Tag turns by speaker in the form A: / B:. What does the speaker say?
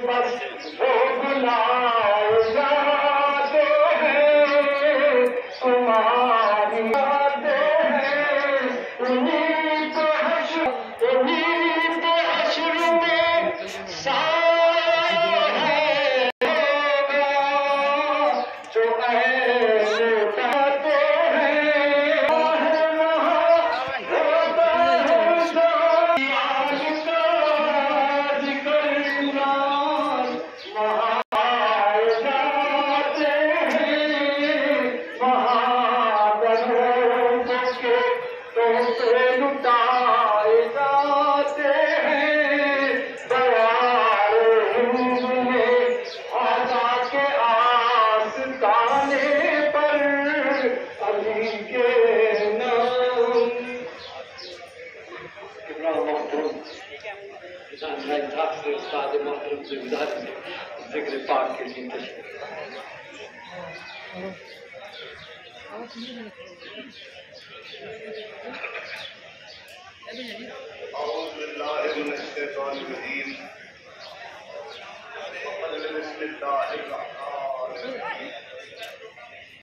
A: बस वो बुलाए जाते हैं, तुम्हारी बातें हैं, उन्हीं को हश्र में साया है जो अहले कहते हैं। होता है आज का जिक्र महाए जाते हैं, महाबलों के तोहफे लुटाए जाते हैं। दयाल हिंद में आजा के आस्ताने पर अली के नाम मोहतरम से जिक्र पाक के लिए
B: बिस्मिल्लाहिर्रहमानिर्रहीम।